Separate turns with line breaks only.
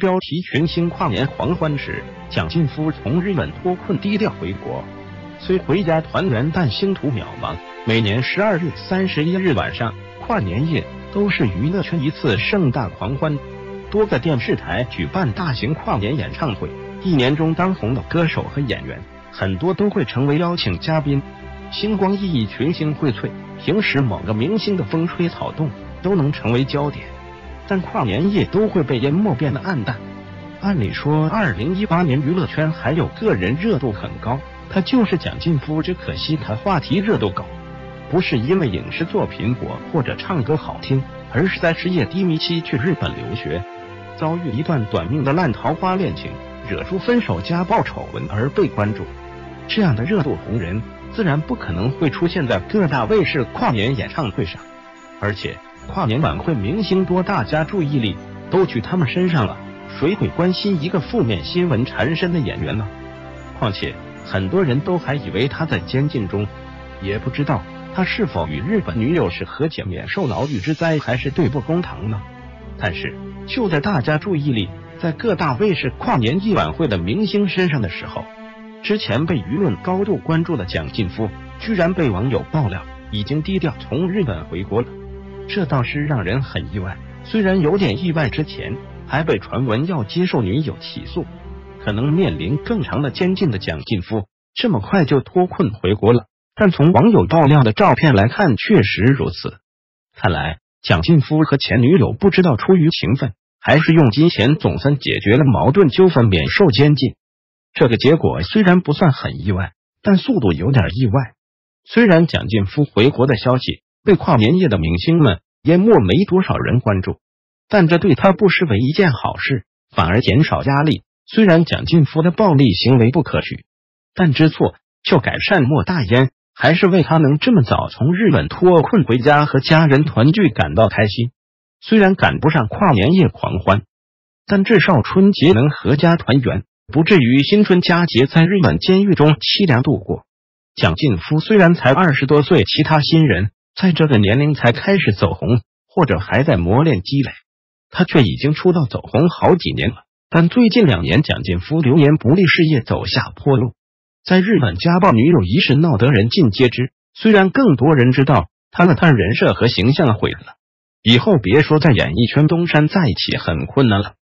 标题群星跨年狂欢时，蒋劲夫从日本脱困低调回国。虽回家团圆，但星途渺茫。每年12月31日晚上跨年夜都是娱乐圈一次盛大狂欢，多个电视台举办大型跨年演唱会，一年中当红的歌手和演员很多都会成为邀请嘉宾，星光熠熠，群星荟萃，平时某个明星的风吹草动都能成为焦点，但跨年夜都会被淹没，变得暗淡。按理说2018年娱乐圈还有个人热度很高，他就是蒋劲夫，只可惜他话题热度高，不是因为影视作品火或者唱歌好听，而是在事业低迷期去日本留学，遭遇一段短命的烂桃花恋情，惹出分手家暴丑闻而被关注。这样的热度红人自然不可能会出现在各大卫视跨年演唱会上，而且跨年晚会明星多，大家注意力都去他们身上了，谁会关心一个负面新闻缠身的演员呢？况且很多人都还以为他在监禁中，也不知道他是否与日本女友是和解免受牢狱之灾，还是对簿公堂呢？但是就在大家注意力在各大卫视跨年夜晚会的明星身上的时候，之前被舆论高度关注的蒋劲夫居然被网友爆料已经低调从日本回国了，这倒是让人很意外。虽然有点意外，之前还被传闻要接受女友起诉，可能面临更长的监禁的蒋劲夫这么快就脱困回国了，但从网友爆料的照片来看，确实如此。看来蒋劲夫和前女友不知道出于情分还是用金钱总算解决了矛盾纠纷，免受监禁。这个结果虽然不算很意外，但速度有点意外。虽然蒋劲夫回国的消息被跨年夜的明星们淹没，没多少人关注，但这对他不失为一件好事，反而减少压力。虽然蒋劲夫的暴力行为不可取，但知错就改善莫大焉，还是为他能这么早从日本脱困回家和家人团聚感到开心。虽然赶不上跨年夜狂欢，但至少春节能阖家团圆，不至于新春佳节在日本监狱中凄凉度过。蒋劲夫虽然才20多岁，其他新人在这个年龄才开始走红，或者还在磨练积累，他却已经出道走红好几年了。但最近2年蒋劲夫流年不利，事业走下坡路，在日本家暴女友一事闹得人尽皆知，虽然更多人知道他了，但人设和形象毁了，以后别说在演艺圈东山再起很困难了。